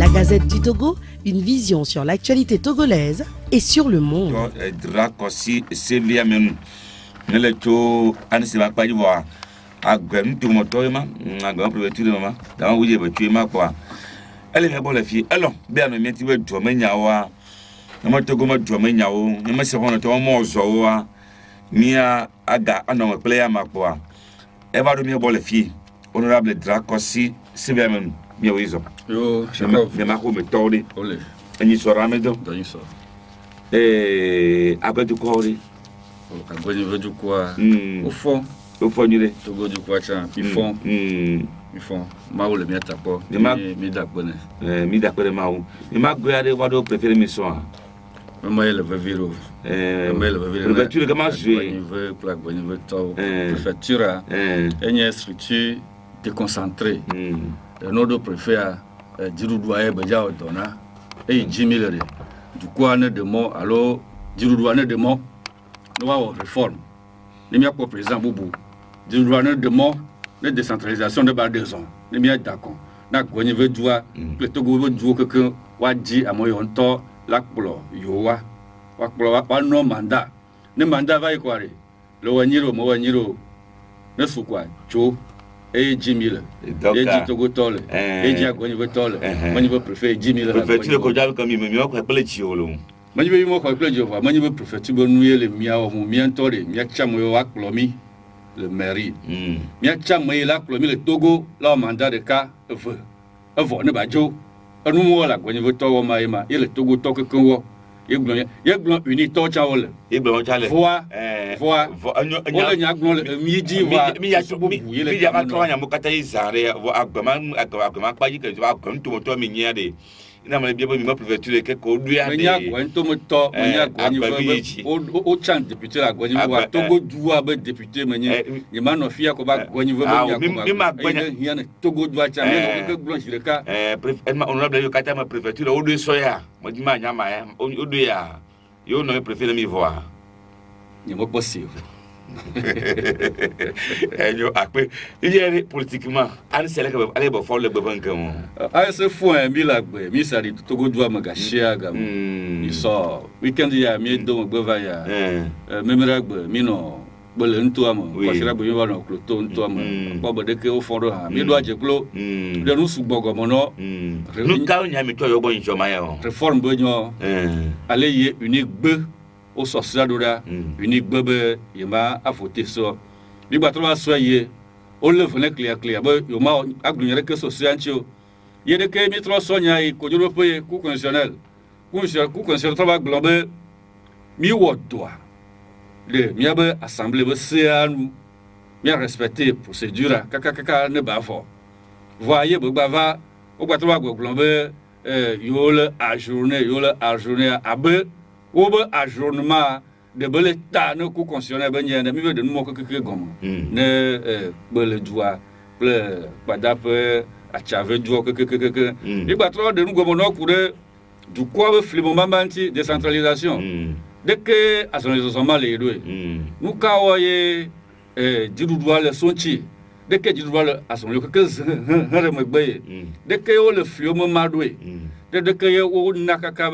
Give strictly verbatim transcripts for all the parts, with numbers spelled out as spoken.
Gazette du Togo, une vision sur l'actualité togolaise et sur le monde. Dracosi Sevia Menu. Le to Ansiba Padiwa. A grand to motoima, a grand privature mama, dans où il tu ma quoi. Elle est bonne fille. Alors, bien le métier de Domeniawa. Nama Togo ma Domeniao, Nama Savon to Mozoa, Mia Aga, Anoma player ma quoi. Eva de Mia bonne fille. Honorable Dracosi Sevia Menu. Mia Wizo. Yo, je m'ai me tordi. Et il sera médon. Et après du corps. Après du quoi. Au fond. Au fond, il est. Togo du quoi, ils font. Ils font. Maou le mien tapo. Mi d'abonné. Mi d'abonné Maou. Il m'a regardé voir d'autres préférés mes soins. Moi, il veut viro. Préfecture, comment jouer? Il veut plaque, il veut tout. Préfecture, il y a une structure déconcentrée. Notre préfet Diroudoua Badia Odona et Jimmy Lere. Du coup, on est de mots, alors Diroudoua est de mots, nous avons réforme. Les miens pour président Boubou. Diroudoua est de mots, la décentralisation de bas deux ans. Les miens d'accord. N'a pas de joie, le Togo veut jouer quelqu'un, ou dit à moi, on tord, la polo, yoa, ou polo, ou non mandat. Le mandat va y quoi? Le waniro, mo waniro, ne sous quoi? Joe. Et Jimmy le, et dit Togo tole, et dit à Goni tole, moi je veux préférer Jimmy le. Préfecture le Kodjab comme il me met au appelé Chiolo. Moi je veux moi quoi appelé Jova, moi je veux préfecture bonouiller le miao, mon mien tole, mia chamoyo ak plomi, le mairie. Mia chamoyo la plomi le Togo, là mandat de cas, veut, veut ne bajo, un nouveau la Goni veut tole maïma, et le Togo toque que moi. Il y a blanc uni torcha wol. Il blanc chale. Voix, voix. On y a blanc le midi va. Mi ya mi mi ya ka tonya mukata izare vo agama agama pa yi ke va kan to moto mi nya de. Ina ma bi mi ma préfecture ke ko du ya de. Mi ya ko to moto, mi ya ko ni o o chan député la goni wa Togo duwa ba député menya. Ni ma no fia ko ba goni vo mi ya ko. Mi ma goni ya ne Togo duwa chan me ko blanc jireka. Eh honorable yo kata ma préfecture o de soya. Moi dis ma nyama ya o de ya. Yo no me préfère mi voir. Ni mo possible. Eh yo après il y a politiquement an sele ka ale bo fo le beban kan. Ah ce fou un mi la gbe mi sari Togo doit me gâcher agam. Il sort weekend ya mi do gbe va ya. Euh memera gbe mi no bole nto am ko sira bo mi wa no kloto nto am ko bo de ke o fo do ha mi do aje klo de nu su gbogo mo no. Nu ka nya mi to yo bo njo ma ya o. Réforme bo nyo. Ale ye unique be au social d'oda unique bebe yema a voter sur li ba trois soyer o le fene clear clear ba yo ma aglunyere que social ncho ye de ke mi trois sonya yi ko joro pe ku constitutionnel ku ku constitutionnel travail global mi wodwa le mi ba assemblée ba seanu mi respecter procédure kaka kaka ne ba fo voyez ba va o ba trois global euh yo le ajourner yo le ajourner abe ou bien ajournement de l'État ne coup constitutionnel ben yende mi de nous que que gomme ne bele joie le padap a chave joie que que que que il va trop de nous gomme no coure du quoi le flimo mamanti décentralisation dès que à son ils sont mal les deux nous kawaye eh didoua le sonti dès que didoua le à son que que re megbe dès que le flimo madoué dès que o nakaka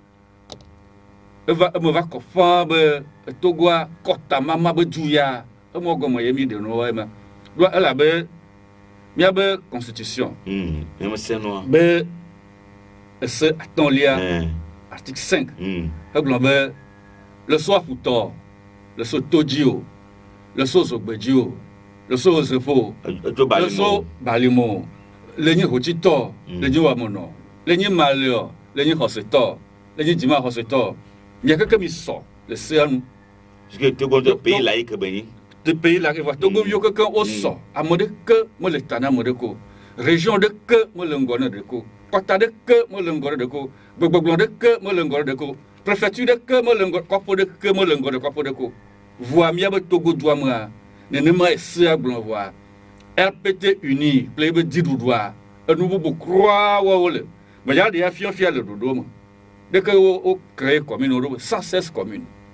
eva me va ko fa be Togoa kota mama be juya e mo gomo ye mi de no wa ma do ala be mi be constitution mm e mo se no be ce attend lia article cinq mm e blo be le soir pour tort le so todio le so zogbedio le so zefo le so balimo le ni hotito le ni wa mono le ni malio le ni hoseto le ni jima hoseto. Il y a quelqu'un qui sort, le C A N. Parce que Togo de pays laïque, de pays laïque, Togo, il y a quelqu'un au sort. À mode que, moi, le Tana, moi, de co. Région de que, moi, le Ngone de co. Kota de que, moi, le Ngone de co. Bogbon de que, moi, le Ngone de co. Préfecture de que, moi, le Ngone, Corpo de que, moi, le Ngone de Corpo de co. Voix, mia, Togo, doit moi. Ne ne m'a essayé à blanc voir. R P T uni, plebe didou doit. Un nouveau beau croix, ouale. Mais il y a des affiants fiers de dodo. Dès que vous créez commune, cent seize communes.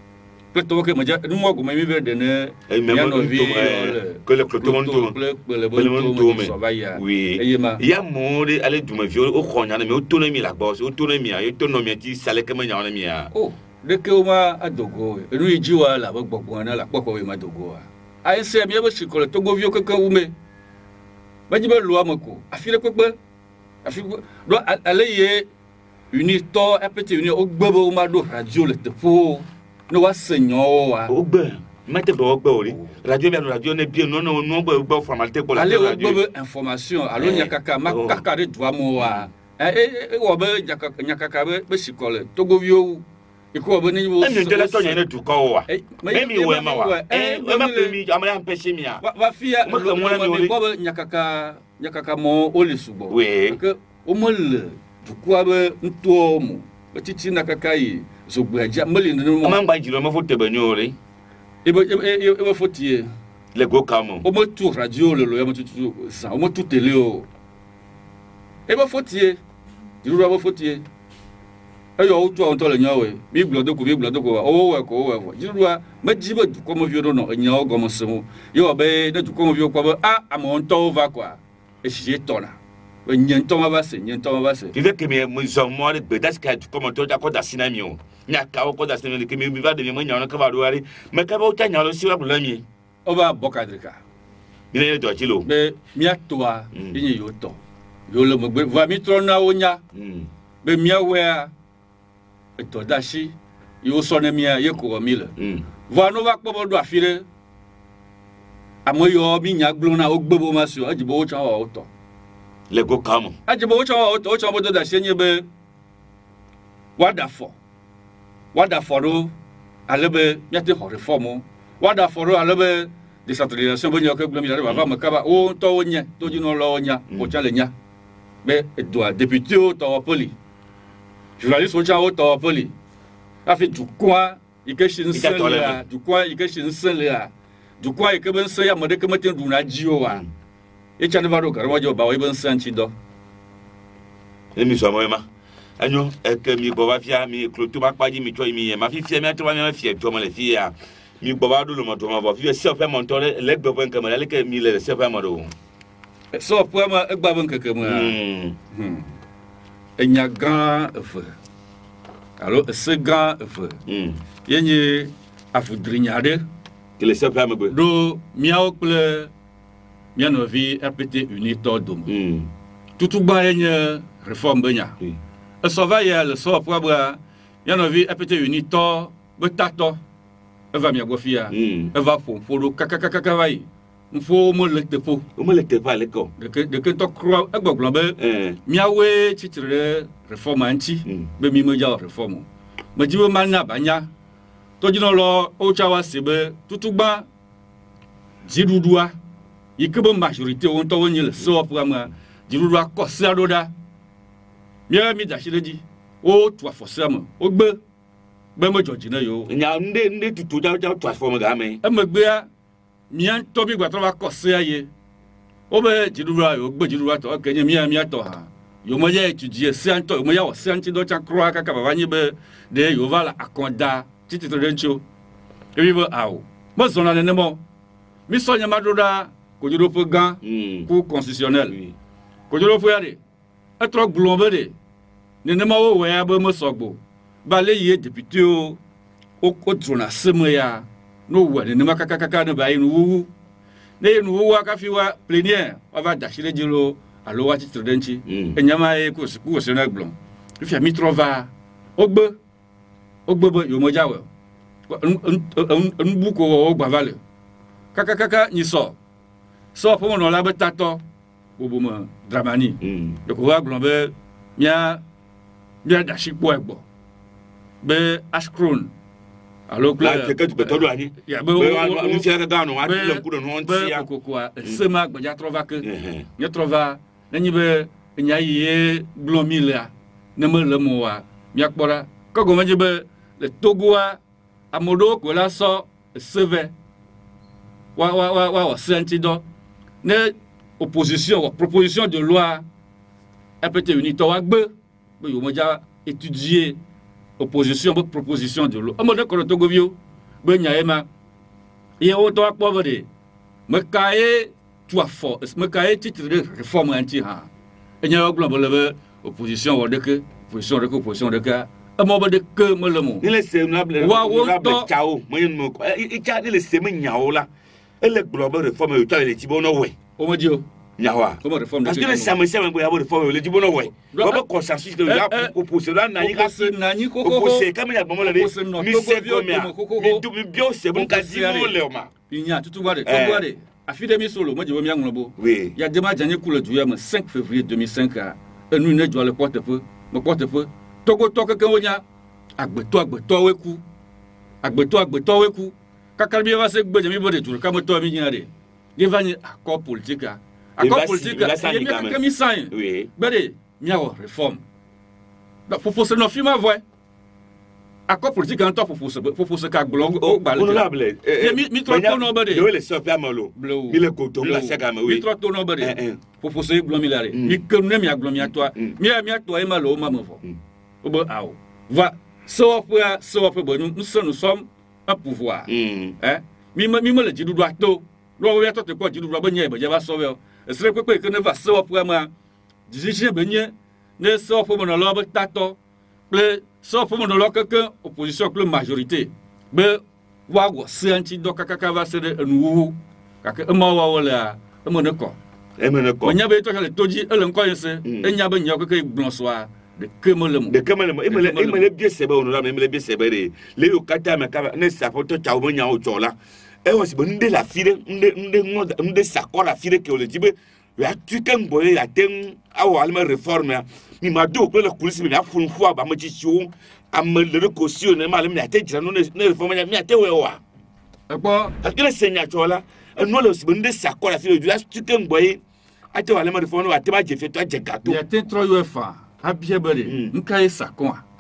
kple tɔwo ke medze numɔ gome mi be ɖene mia nɔvi que le kloto ŋuto kple kple ŋuto me sɔ va yia eye ma ya mɔ ɖe ale dumeviwo woxɔ nya ne mi woto ne mi le agbɔ woto ne mia woto nɔ mia ti sale ke menyawo ne mia o ɖekewo ma adogo enu yi dzi wa le abe gbɔgbɔ ene le akpɔkpɔ yi ma dogo wa ayi se mi be sikɔ le togoviwo keke wu me medzi be lo ame ko afi ɖe kpekpe afi do ale ye unitɔ apete uni wo gbe be wo ma ɖo radio le teƒewo ne woase nyawo wa wo gbe mate be wo gbe o ri radio bia radio ne bie no no no gbe gbe formalite ko la ale wo gbe be information alo nyakaka ma kaka ɖe dua mo wa e wɔ be nyakaka be be sikɔ le togoviwo iko be ni wo emi de la to nya ne du ko wa emi wo ma wa e ma pe mi amaya mpese mi a wa fia lo mo mi ko be nyakaka nyakaka mo oli subo we ke o mo le dukua be nto mo be titi na kaka yi zogbaja meli no mo ma ngba jiro mo fote be nyore e be e be fotie le go kamo o mo tu radio le lo ya mo tutu sa o mo tu tele o e be fotie jiro be fotie ayo o tu on to le nyawe mi blodo ko mi blodo ko o we ko o we jiro ma jibe dukwa mo vio no nyawo go mo semo yo be na dukwa mo vio ko be a amon to va kwa e si tona we nyento ma ba se nyento ma ba se tu veux que mes mes hommes de bedas ka tu comme to da ko da sinamio nya ka ko da sinamio que mi va de mo nyawo ka ba do ari me ka ba o ta nyawo si wa bula mi o ba bokadrika mi ne do chilo be mi atoa yin yo to yo le mo gbe va mi trona onya be mi awe to dashi yo so ne mi ye ko mi le va no va po do afire amoyo mi nya gblona o gbebo ma so ajibo o cha o to le go kamo ajibo o cha o to o cha bo do dashi nye be wadafo wadafo ro alebe miate ho reform wadafo ro alebe décentralisation bo nyoke gbemi la va ma kaba o to o nye to ji no lo nya o cha le nya be doit député o to poli journaliste o cha o to poli a fait du coin il que chin sele du coin il que chin sele du coin il que ben se ya mo de que meten du na ji o wa e cha ne va ro garwa jo ba o ben san chi do e mi so mo ma anyo e ke mi bo ba fia mi kloto ba pa ji mi cho mi ye ma fi fia mi to ba mi fia to mo le fia mi bo ba do lo mo to mo bo fi se fe mo to le gbe bon kamera le ke mi le se fe mo do so po ma e gba bon keke mo hmm enya grand feu alors ce grand feu hmm yenye afudrinyade que le se fe mo gbe do miao ple mia no vi R P T uni to dom hmm tutu gba yenye réforme benya oui e so va ya le so po bra mia no vi R P T uni to be tato e va mia go fia e va fo fo do kaka kaka kaka vai mfo mo le tepo o mo le tepa le ko de que de que to croix e gbogbo be miawe titire réforme anti be mi mo ja réforme ma jibo manya banya to jino lo o chawa sebe tutugba jidudua yikebo majorité on to woni le so programme jidudua ko se adoda mia mi da shileji o to afosam o gbe be mo joji na yo nya nde nde tutu ja ja transform ga me e me gbe a mia to bi gba to ba ko se aye o be jidudua yo gbe jidudua to kenye mia mia to ha yo mo ya étudier se anto yo mo ya o se anti do cha croix kaka baba ni be de yo va la akonda titi to dencho e bi bo awo mo zona ne mo mi so nya madoda ko juro po gan ko constitutionnel ko juro po yade e tro glombe de ne ne ma wo we ya be mo sogbo ba le ye député o o ko trona semo ya no wa ne ma kaka kaka ne ba yin wu ne nu wa ka fi wa plénière on va dachile jilo alo wa titre denchi e nyama e ko ko se na glom fi mi trova ogbe ogbe bo yo mo jawe un bu ko o gba vale kaka kaka ni so so po no la be tato bobo mo dramani de ko wa glom be mia mia dashi po egbo be ashkron alo la ke ke be todo ani ya be o fi ga ga no wa le ku do no ntia ko ko se ma gba ja trova ke ni trova nyi be nya ye glomila ne me le mo wa mia kpora ko go manji be le togoa amodo ko la so seve wa wa wa wa senti do ne opposition wa proposition de loi R P T uni to wa gbe be yo mo ja étudier opposition votre proposition de loi amodo ko to govio be nya ema ye o to akpo be me kae tu afo me kae titre de réforme anti ha enya o global be opposition wo de que opposition de que opposition de que e mo be de que me le mo ni le se na ble wa wo to chao mo yin mo e cha ni le se me nyawo la e le global réforme yo ta le ti bo no we o mo dio nyawa comment réforme parce que le ça me ça me bo ya bo réforme le ti bo no we bo be consensus que ya opposition la na ni ka na ni ko ko opposition comme ya bo mo le mi se ko mi mi du mi bio se bo ka di mo le ma inya tutu wade to wade afide mi solo mo je bo mi anglobo oui ya dema janye coule du yam cinq février deux mille cinq a enu ne jo le porte-feu mo porte-feu togo to ke wonya agbeto agbeto weku agbeto agbeto weku kakarbi va se gbeje mi bode tour ka mo to mi nyare devani accord politique accord politique il y a mi sign oui bede mi awo réforme da propose no fi ma voix accord politique en to propose propose ka glong o gbale honorable mi mi tro to no bede le so fi amalo mi le ko to la sega me oui mi tro to no bede propose glong mi lare mi ke ne mi aglong mi atwa mi mi atwa e ma lo ma mo vo obo awo va so pour so pour nous nous sommes un pouvoir mm. hein mi mi me le jidu do ato lo we to te ko jidu do ba nye ba je ba so we e sere pepe ke ne va so pour ma diriger be nye ne so pour mo no lo ba tato ple so pour mo no lo quelqu'un opposition que majorité be wa go se anti do kaka va se de nu kaka e ma wa wala e mo ne ko e mo ne ko nya be to le toji e le nko yin se e nya be nya ko ke blonsoir de kemelemo de kemelemo imele imele bien sebe onura imele bien sebe re le yo kata me ka ne sa photo cha o nya o chola e wo si bo nde la fire nde nde ngoda nde sakora fire ke o le jibe ya tuken boye ya ten awo alma réforme mi ma do ko le kulisi mi afun fu aba ma chi chiu am le recaution ne ma le mi ate jira no ne réforme mi ate we wa e po akele senya chola no le si bo nde sakora fire du la tuken boye ate wa le ma réforme ate ba je fait toi je gâteau ya ten tro U F A abia bere nka esa kon a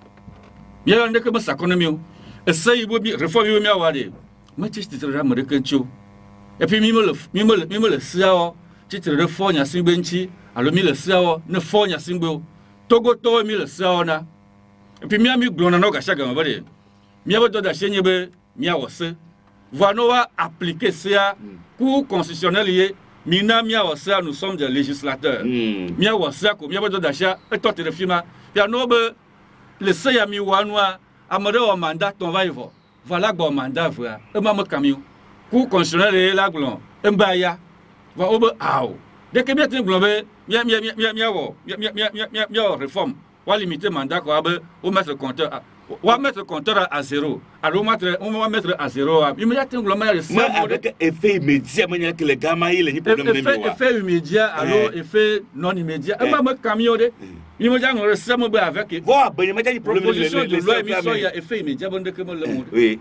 mi ya ndeke masa kon mi o esai bo bi reform mi awade ma chi titre ra mare kancho e pi mi mo le mi mo le mi mo le sia o titre de fo nya sin benchi alo mi le sia o ne fo nya sin gbe togo to mi le sia o na e pi mi ami glona no ga shaga ma bere mi abo do da shenye be mi awose va no wa appliquer sia cour constitutionnel ye mina mia wasa nous sommes des législateurs mia wasa ko mia bodo dasha e to te refima ya no be le se ya mi wanwa amade o mandat ton va yvo voilà bon mandat vra e ma mo kamiu ku constitutionnel la glon e mba ya va obe aw de ke biatin glon be mia mia mia mia wo mia mia mia mia réforme wa limiter mandat ko abe o mettre compteur on va mettre le compteur à zéro. Alors, on va mettre à zéro. Immédiatement, le maire est avec effet immédiat, que les gamins, il y a des problèmes. Effet immédiat, alors effet non immédiat. Et moi, je camion de. Immédiatement, on ressemble avec. Voilà, il y a des problèmes. Proposition de loi émission, il y a effet immédiat. Bon, de que le monde. Oui.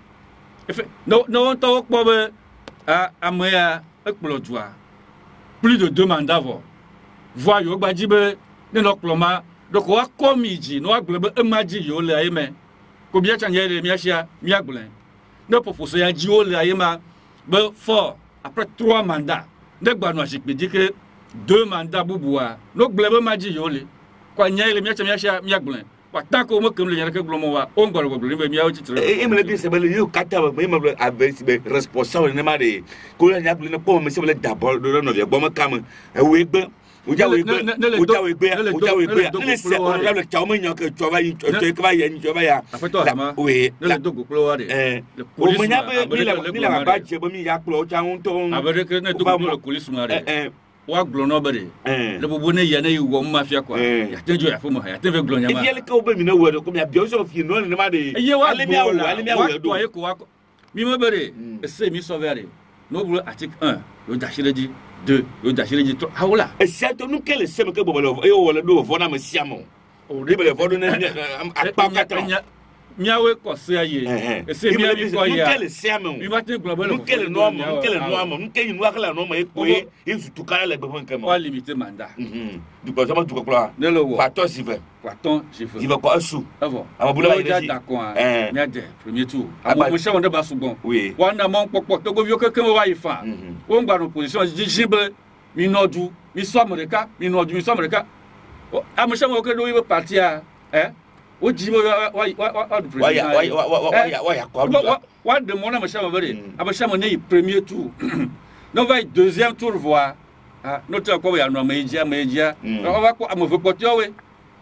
Non, non, on talk pas à à moi explodoir. Plus de deux mandats. Voyons, Badjibe, ne nos ploma. Donc, on a commis, nous avons globé yo le aime. Ko bia chanye le miachia miaglen ne propose ya jiwo le ayema be fort après trois mandats ne gba no ajikpe dit que deux mandats bubua no glebe maji yo le kwa nya le miachia miachia miaglen kwa tako mo kem le nyare ke glomo wa on gba gbo le miawo titre e me le bi se be le yo kata me me avec be responsable ne ma de ko le nya ne po me se le d'abord do no ye gbo mo kam e we gbe uja we gbe uja we gbe uja we gbe ne se on le cha mo nya ke choba yi to ke ba ye ni choba ya oui le dogo klo wa de le police mo nya be mi la mi la ba je bo mi ya klo cha un to abere ke ne dogo le police mo de eh wa glo no be de le bobo ne ye na yi wo mafia kwa ya tenjo ya fo mo ya tenve glo nya ma e ye le ka obe mi na wo de ko mi abio so fi no ne ma de ale mi awo ale mi awo do mi mo be de se mi so vere no bu article un yo dashire di deux yo dashire di trois hawla e se to nu kele se me ke bobo le e wo le do vo na me siamo o de be vo do ne apa kata miawe ko se aye e se mi mi ko ya kele siamo mi ba te global nu kele no mo nu kele no mo nu kele no akala no mo e ko e e su kala le gbon kan mo wa limiter mandat mhm du ko sama du ko kla ne lo wo pato si fe paton si fe il va ko asu avant ama bula ba ide d'accord mi ade premier tour amo mo se won de ba sugbon oui wa na mo popo to go vi o keke mo wa ifa o ngba no position jijible mi nodu mi so america mi nodu mi so america amo se won o ke do wi parti a eh o ji wa wa wa wa du Wa ya wa ya wa ya wa ya kwa. Wa wa de mon amachama bari. Amachama ne premier tour. Non va deuxième tour voir. Ah, notre quoi ya no meja meja. On va quoi amove potio we.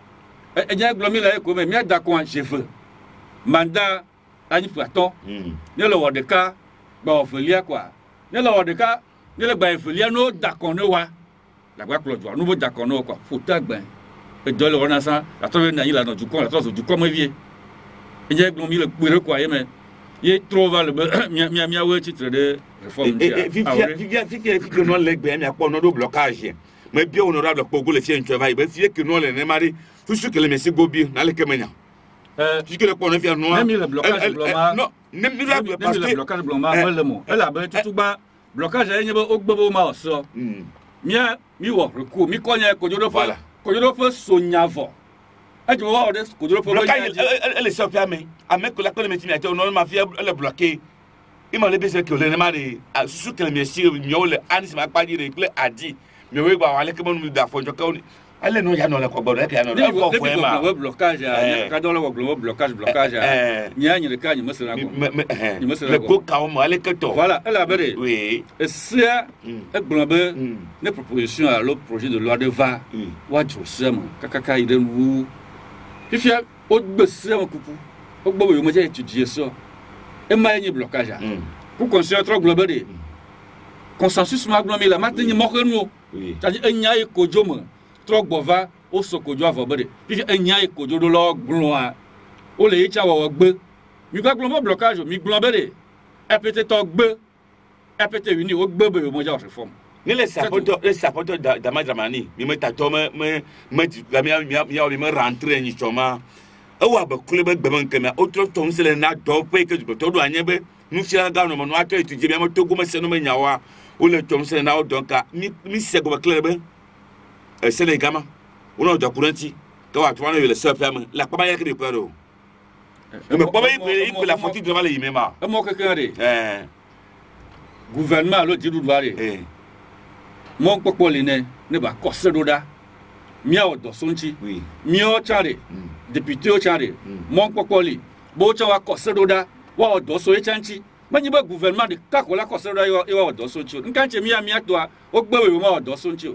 E nya glomi la ko me mi adakon cheveux. Mandat ani platon. Ne le wo de ka ba ofelia quoi. Ne le wo de ka ne le ba ofelia no dakon no wa. La gba Claude nous d'accord no quoi. Faut tagben. Et dans le renaissance, la trouve na ila no du con, la trouve du comme vie. Et nya glomi le bureau quoi mais il trouve le mia mia mia we titre de réforme. Et vivia vivia vivia que non leg ben ya ko no do blocage. Mais bien honorable Pogo le fien travail, ben fie que non le ne mari tout ce que le monsieur Gobi na le kemenya. Euh puisque le qu'on vient noir. Même le blocage bloma. Non, même le parce que le blocage bloma le mot. Elle a ben tout ba blocage ya nyebe ogbobo ma so. Mia mi wo recours mi konya ko jodo fa. Ko jodo fa sonyavo. Ajo wa ode ko jodo fa blocage elle est sortie mais avec que la ko le métier était non ma fie elle bloqué. Il m'a laissé que le ne mari sous que le monsieur miole anis ma pas dire que a dit mais oui ba wale ke mon da fo joka ale no ya no le ko bodo e ka no da fo fo ma blocage ka do le ko blocage blocage nya nyi le ka nyi masela ko nyi masela ko ka o mo ale ke to voilà elle a béré oui et c'est e globé ne proposition à l'autre projet de loi de va wa jo sem kakaka ide wu fifia o gbe sem kuku o gbo yo mo je étudier ça e ma nyi blocage pour construire trop globé consensus ma globé la matin mo ko nu oui c'est-à-dire enya e kojo mo trop bova o so kojo avobere puis enya e kojo do lo gbon a o le icha wo gbe mi gba global blocage mi globere e peut être gbe e peut être uni o gbe be mo ja reform ni le sapoto le sapoto da da madramani mi me tato me me me la mi mi mi me rentrer ni choma e wa ba kulebe gbe man kema o tro ton se le na do pe ke to do anyebe nu fia ga no mo no ato etuje mi mo togo me se no me nyawa o le tom se na o donka mi mi se go ba klebe e se le gama o no do kuranti ka wa to na le se pam la pa ya ke de kwaro me pa ba yi ko la fonti de mala yimema e mo ke kare eh gouvernement lo di du bare eh mo popo le ne ne ba ko se do da mi o do sonchi oui mi o chare député o chare mo popo le bo cha wa ko se do da wa o do so e chanchi manyi ba gouvernement de kakola ko se do yo yo o do sonchi nkanche mi ami atwa o gbewe mo o do sonchi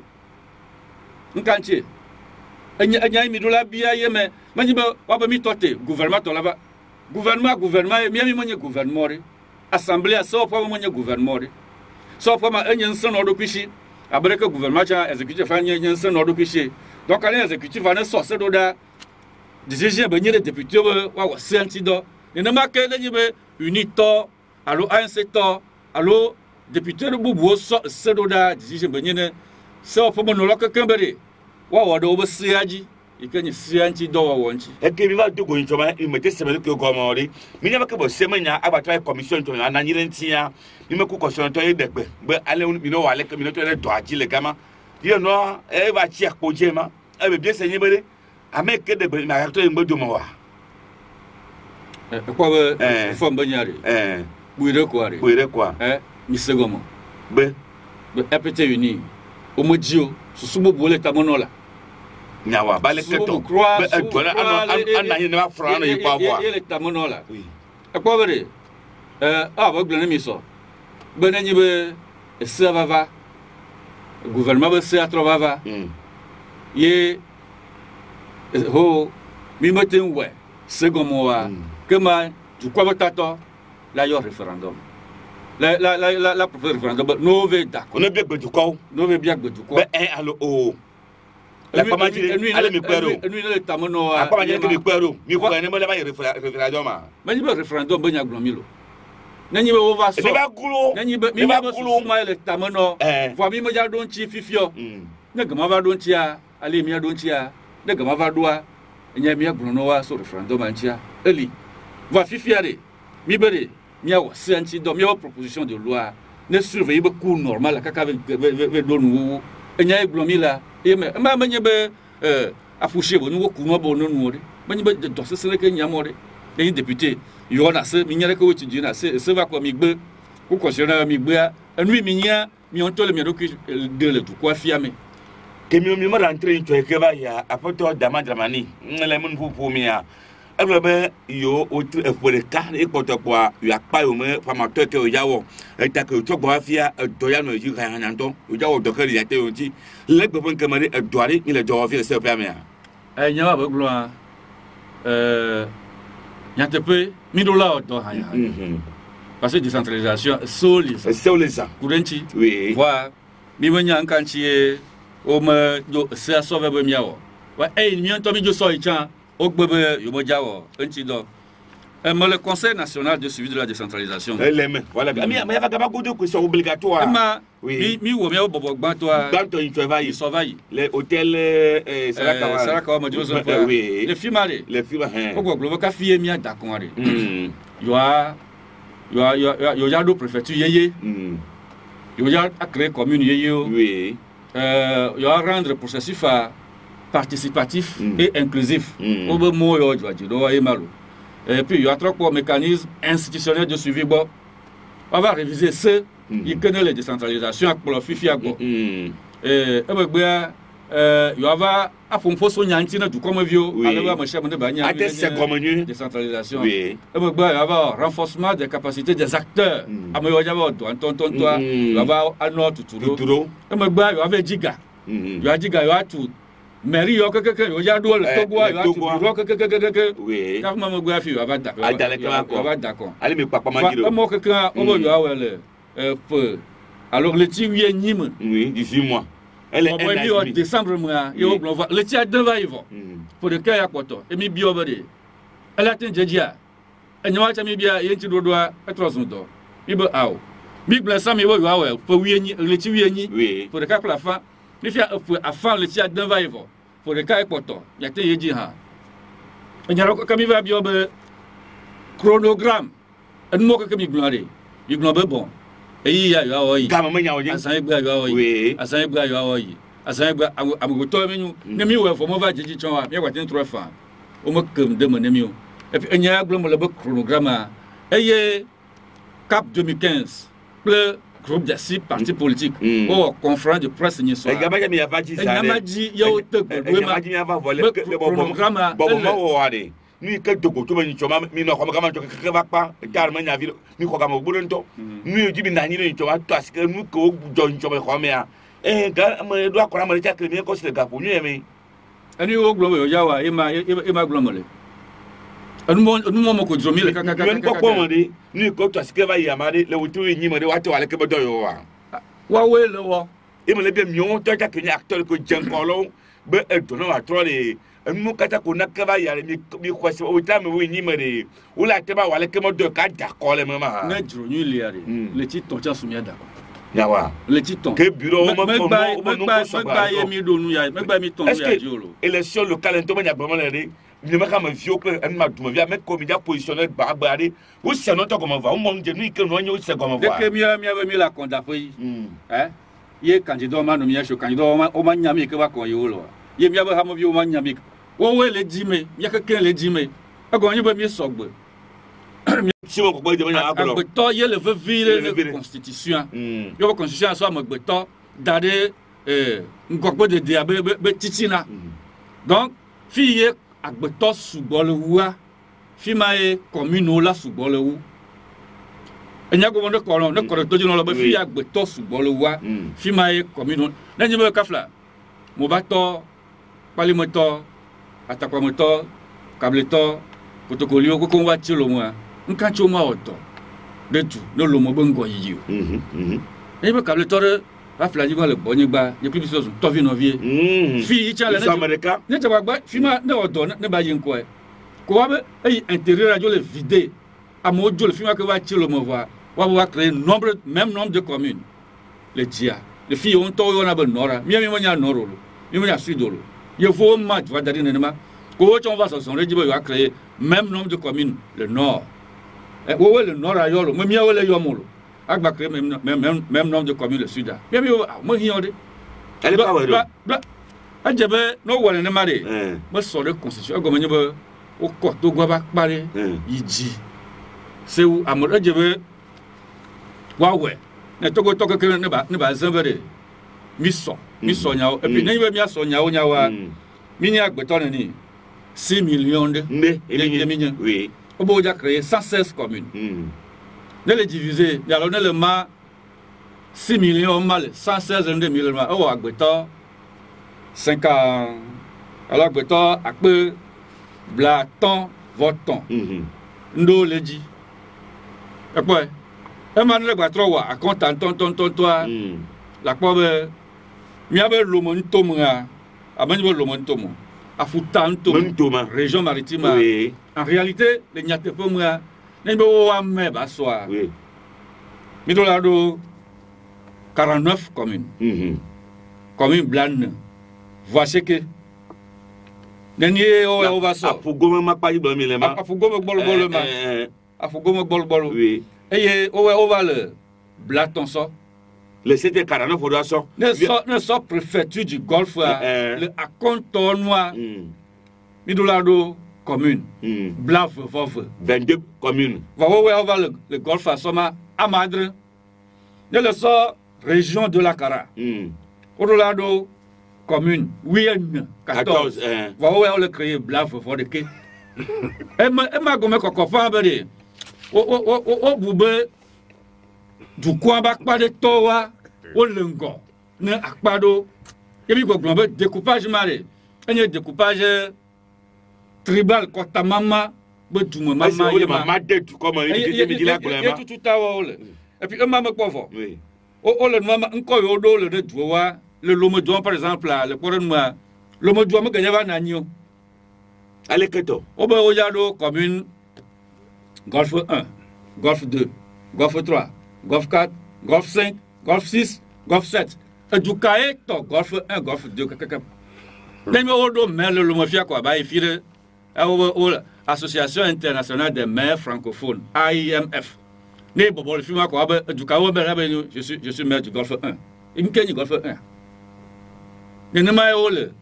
nkanche enya enya mi do la bia ye me manyi ba wa ba mi tote gouvernement to la ba gouvernement gouvernement mi ami monye gouvernement re assemblée a so po monye gouvernement re so po ma enya nsan no do kwishi abreka gouvernement cha exécutif fa enya nsan no do kwishi donc ale exécutif fa ne so se do da décision ba nyere député wa wa senti do ne ma ke le nyibe unito allo A N C to allo député de bubu so se do da décision ba nyene so po mo no lo kekembere wa wa do bo siaji ikenye sianchi do wa wonchi e ke mi va do go nchoma mi mete sebe ko go mori mi ne ba ke bo semenya abatwa commission to na nyire ntia mi me ku commission to e degbe be ale mi no wa le ke mi no to le do aji le gama ye no e ba chi akpo jema e be bie senye bere ame ke degbe na to e ngbedo mo wa e ko be fo mbanyare eh buire ko are buire ko eh mi segomo be be epete uni o mojio susubo bole tamonola nyawa bale keto be edona ana ana yin na fra na yipa bo ele tamonola oui e ko bere eh ah ba glene mi so be na nyibe e se vava gouvernement be se atrovava ye ho mi matin we segomo wa kema du kwa batato la yo référendum la la la la la référendum no ve d'accord on be gbedu ko no ve bia gbedu ko be en allo o la pa majiri ale mi kwero enu le tamono a pa majiri mi kwero mi ko ene mo le ba référendum ma ma ni be référendum be nya glomilo nanyi be over so be ba gulo nanyi be mi ba gulo ma le tamono vo mi mo ja don chi fifio na gama va don chi a ale mi don chi a na gama va doa nya mi aglono wa so référendum antia eli va fifiare mi bere mi a senti do mi a proposition de loi ne surveiller be cours normal kaka ve do nu enya glomila e me ma ma nyebe euh afoucher bo nu ku no bo no nu re ma nyebe do se sere ke nyamore e député yo na se mi nyere ko wetu di na se se va ko mi gbe ku concernant mi gbe anu mi nya mi on to le mi do ki de le du kwa fiame ke mi mi ma rentrer into ke ba ya apoto dama dramani ngale mun fu fu mi ya ebe be yo o efole ka e poto kwa ya pa yo me formateur ke o yawo e ta ke to gba fia do ya no yi kan hananto o yawo do ke ya te o ti le gbe bon kamare e doare mi le do fia se pa me e nya ba glo euh nya te pe mi do la do ha ya parce que décentralisation soli ça soli ça kurenchi oui voilà mi wanya nkanchi e o me do se asove be miawo wa e mi on to mi jo so ichan o gbebe yo mo jawo nchi do e mo le conseil national de suivi de la décentralisation les mains voilà mi mais va gaba godo question obligatoire ma mi mi wo mi o bobo gban to a gban to il travaille surveille les hôtels euh Sarakawa Sarakawa mo jo so oui les filmare les films hein o gbogbo ka fie mi adakon are yo a yo a yo ya do préfecture yeye yo ya a créer commune yeye oui euh yo a rendre processus à participatif mm. et inclusif. Mm. Et puis, il y a trois mécanismes institutionnels de suivi. Bon, on va réviser ce qui connaît les décentralisations pour le FIFI. Et il y a un peu son yantina du comme vieux. Alors, moi, je suis décentralisation. Il y a un renforcement des capacités des acteurs. Il y a un autre tour. Il y a un giga. Il y a un giga, il y a tout. Mairie yo keke yo ya do le Togo yo atu bureau keke keke oui ka ma mo gba fi wa ba da wa da kon ali me papa ma jiro mo keke o bo yo awele euh peu alors le ti wi enyim oui dix-huit mois elle est en décembre moi yo le ti a devant y va pour de kaya kwoto e mi bi obede elle a tin jejia enyo cha mi bia ye ti dodo a petrosun do mi bo aw mi blessa mi bo yo awele pour wi enyi le ti wi enyi pour de ka la fin ni fi afan le ti a devant y va pour le cas important il y a te yeji ha enyaro ko kami va bi obe chronogramme en mo ko kami glore bi glore bon e yi ya yo awoyi ga mama nya oje asan egba yo awoyi asan egba yo awoyi asan egba amugo to menyu ne mi we fo mo va jeji chon wa mi kwa tin tro fa o mo kem de mo ne mi o et puis enya glore mo le chronogramme e ye cap deux mille quinze le groupe de six partis politiques au conférence de presse ni so. E gaba mi ava ji sa. E maji yo te gbegbe ma. E ava voler le programme. Bobo ma wo ade. Ni ke dogo to ni choma mi no ko ma to ke ba pa. Tar ma nya vi ni ko ga mo budo nto. Ni oji bi na ni ni choma to asike nu ko jo choma ko me a. Eh ga ma do akora ma cha kremi ko se ga po ni emi. Ani o glo yo ya wa e ma e ma glo mo le. Anu mo anu mo ko dromi le kaka kaka. Ni ko po mo de ni ko to asike ba ya ma de le wutu yi mo de wa to wale ke bodo yo wa. Wa we le wo. E mo le be mion to ka kenya acteur ko jen ko lo be e do no wa tro le anu mo kata ko na ke ba ya mi mi ko se o ta me wi ni mo de o la te ba wale ke mo do ka da ko le mama. Na dro ni le are. Le ti ton cha sumia da ko. Ya wa. Le ti ton. Ke bureau mo mo mo mo ko so ba ye mi do nu ya. Me ba mi ton ya ji o lo. Élection locale to mo nya ba mo le de. Ni ma kama vio que en ma duma via mettre comme dia positionner ba ba de ou c'est non to comme va on mon de nuit que no nyo c'est comme va de que mi mi ave mi la konda pe hein ye candidat ma no mi acho candidat ma o ma nyami ke ba kon yo lo ye mi ave ha mo vi o ma nyami wo we le di me mi ka ken le di me e go nyi ba mi sogbe si mo ko gbe de ma nya agbo to ye le veut vivre la constitution yo la constitution so mo gbe to dade eh ngokbo de dia be be titina donc fille agbeto sugbole wa fi mai commune la sugbole wu enya go wonde ko no ko to jino lo be fi agbeto sugbole wa fi mai commune na nyi be kafla mo ba to pali mo to atakwa mo to kable to protocole yo ko ko wa ti lo mo nkan ti o ma oto de tu no lo mo be ngo yi mhm mhm e be kable to re afla ni ba le bo ni gba ye plus so to vi no vie fi icha le ne te gba fi ma ne odo ne ba yin ko e ko wa be e intérieur radio le vider amo jo le fi ma ke va ti lo mo va wa va créer nombre même nombre de communes le dia le fi on to yo na be nora mi mi mo nya noro lo mi mo nya sud lo ye faut ma va dari ne ma ko on va so son rejibo va créer même nombre de communes le nord e wo le nord ayo lo mo mi wo le yo mo lo agba créer même même même nombre de communes le sud bien bien mo hion de elle pas ouais ajebe no wole ne mare mo so de constitution go menye be o ko to gwa ba pare yiji se u amor ajebe wa we ne to go to ke ne ba ne ba zanbere mi so mi so nya e puis ne be mi so nya o nya wa mi ni agbeto ne ni six millions de millions. Oui. On a déjà créé cent seize communes. Mm. Nous les diviser, alors nous le ma six millions mal cent seize millions. Oh, à Gbetor, cinq ans. Alors Gbetor, à peu, blaton, voton. Nous le dit. Et puis, un man le Gbetor, à compte en ton, ton, ton, toi, la pauvre, il y avait le monde tomera, à Manibou le monde tomera. À Foutanto, région maritime. Oui. En réalité, les Nyatepomra, n'est pas un meb à soi. Oui. Midolado, quarante-neuf communes. Mm-hmm. Communes blanches. Voici que. N'est pas on va ça. A Fougomo ma pas de milema. A Fougomo bol bol ma. A Fougomo bol bol. Oui. Et on va le blaton ça. Le C T quarante-neuf au doigt ça. Ne sort préfecture du Golfe, le Aconto noir. Midolado. Commune. Mm. Blanc, Vove. vingt-deux communes. On va le, le Golfe à Soma, à Madre. Il y a le sort région de la Cara. Mm. Au-delà commune. Oui, quatorze. On va le créer Blanc, Vove de Ké. Et ma gomme qu'on fait un peu de. Au boube du coin pas de Towa, au Lengo. Ne Akpado. Et puis, on a découpage maré. Il y a découpage. Tribal kota mama betu mama yema mama detu comme il dit me dit là problème tout tout awole et puis un mama quoi fort oui o le mama nko yo do le de wa le lomodo par exemple là le problème moi lomodo me gagner va nanio allez keto o ba o jado commune golf un golf deux golf trois golf quatre golf cinq golf six golf sept et du caé to golf un golf deux kaka nem o do mel le mafia quoi ba ifire Association internationale des maires francophones, A I M F. Je suis, je suis maire du Golfe un. Il me gagne du Golfe un. Je ne m'ai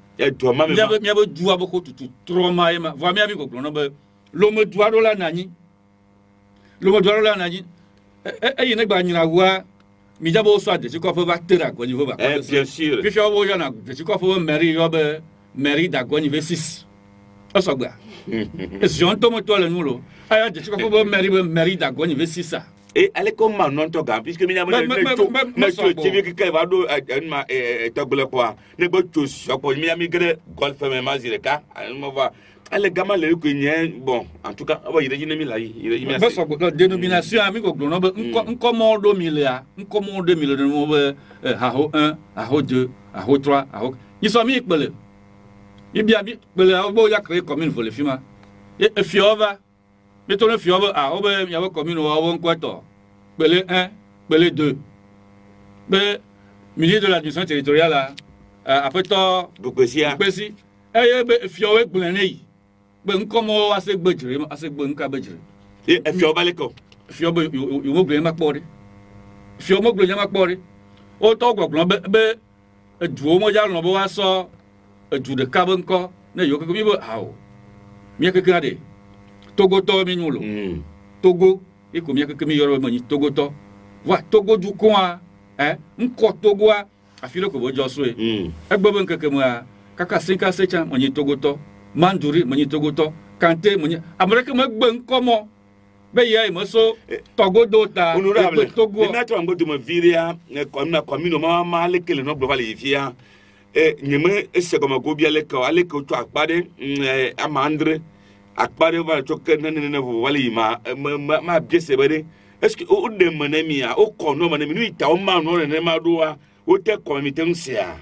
pas dit beaucoup de trauma. Voilà, bien que l'homme doit la nani. L'homme doit la nani. Et il n'est pas ni la voix. Mais d'abord, ça, je crois que va te la quoi niveau. Bien sûr. Puis je crois que mairie, mairie d'Agua niveau six. Osogba. Et si on tombe toi le nous ah je crois que mairie mairie d'Agua niveau six ça. Et elle est comme non to ga puisque mi na mo na to tivi que va do ma to gble quoi ne bo to so ko mi ami gre golf me mazireka mo va elle gama le ko nyen bon en tout cas va yire ni mi la yire mi merci so dénomination ami ko no nko mo do milia nko mo do milia no be ha ho un ha ho deux ha ho trois ha ho ni so mi pele il bien bi pele bo ya créer commune pour le fima et fiova mais ton fiova a o be ya commune o won kwato pele un pele deux mais ministre de l'administration territoriale là après to Bokosia Besi e be fiova gblene be nko mo ase gbejire ase gbe nka bejire e fiova le ko fiova yo mo gblene ma pore fiova mo gblene ma pore o to gbogbon be be eduo mo ja no bo wa so edu de kabenko na yo ko mi bo hawo mi ke kade Togo to mi nulo Togo e ko mi ke mi yoro mo ni Togo to wa Togo du coin eh nko Togo a afilo ko bo jo so e e gbo ben keke mo a kaka sinka secha mo ni Togo to Manduri mo ni Togo to Kante mo ni America mo gbo nko mo be ye mo so Togo do ta Togo ni na to ngo do mo viria ko na commune mo ma le kele no global yifia e nyeme ese ko ko biale ko ale ko to akpade amandre akpade va to ken ne ne wali ma ma biese bere est-ce que o de manamia o ko no manami ni ta o ma no ne ma do wa o te comité nsia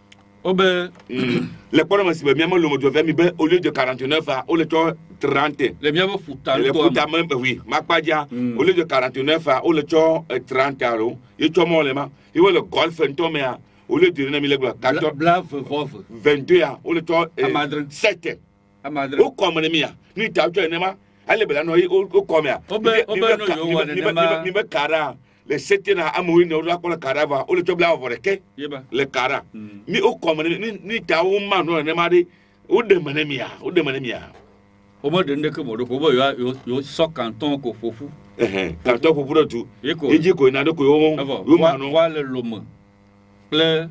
obe le poro ma sibe mi ma lo mo do mi be au lieu de quarante-neuf à au lieu de trente le mi avo futa le futa même oui ma padia au lieu de quarante-neuf à au lieu de trente alo et to mo le ma il le golf ntomea au lieu de dynamique quatorze vingt-deux ans au lieu de sept amadre o comme ne mia ni ta to ne ma ale bela no o comme ya obe obe no yo wa ne ma ni me kara le sept na amoui no la ko kara va o lieu de bla voreke le kara ni o comme ni ni ta o ma no ne ma de o de mane mia o de mane mia o mo de ndeke mo do ko bo yo yo so canton ko fofu eh canton fofu do tu e ji ko na do ko yo yo ma no wa le lomo ple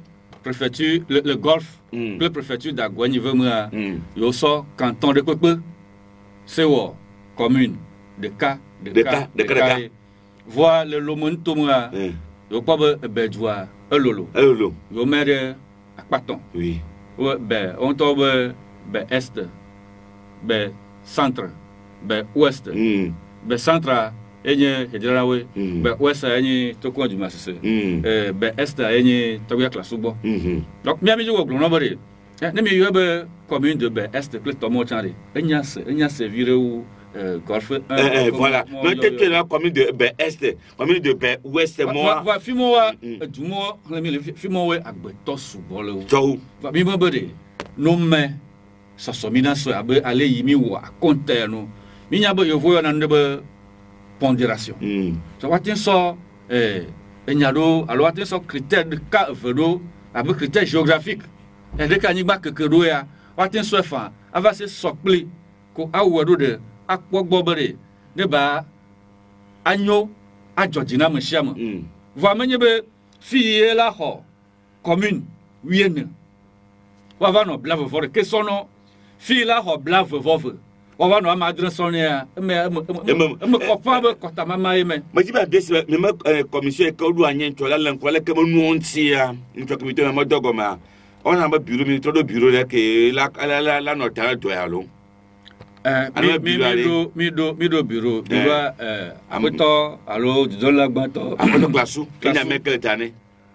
préfecture, le, le golfe, mm. le préfecture d'Agouani veut moi, yo sort canton de Pepe, c'est où commune de cas, de cas, de cas. Voir le lomonto moi, yo pas bedjoa, un lolo, un lolo. Yo mère à Paton. Oui. Ouais, ben on tombe ben est, ben centre, ben ouest, ben centre. Enye hedirawe be wesa enye toko du masese eh be esta enye toya classe bo donc mi ami jogo no bari ne mi yobe commune de be est plus tomo chanre enya se enya se vireu golf eh voilà no tete la commune de be est commune de be ouest moi va fimo wa du mo le mi fimo we agbeto subo le jo va mi mo bari no me so so mi na so abe ale yimi wa compter no mi nya bo yo voyo na ndebe pondération. Mm. So what is so eh enyado alors what is so critère de cas vedo avec critère géographique et de kanigba kekero ya what is so fa ava se sokple ko awodo de akpogbobere de ba anyo ajojina mshiam mm. va menyebe fiye la ho commune wiene wa va no blave for que sono fiye la ho blave vove on va nous madre sonia mais me comprend quand ta maman aime mais tu vas bien mais ma commission que doit rien tu là l'encola que nous on tia une comité na modogoma on a un bureau militaire de bureau là que la la la notaire doit aller euh mi mi mi do mi do bureau bureau euh amoto allo du la gbanto amoto classe il y a mec le tane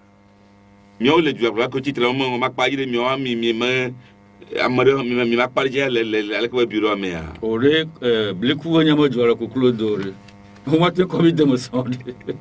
mio le du la que titre on m'a pas dire mio mi mi amaro mi mi ma parje le le avec le bureau mais ore euh bleku vonya mo jora ko clodore on va te comité mo sonde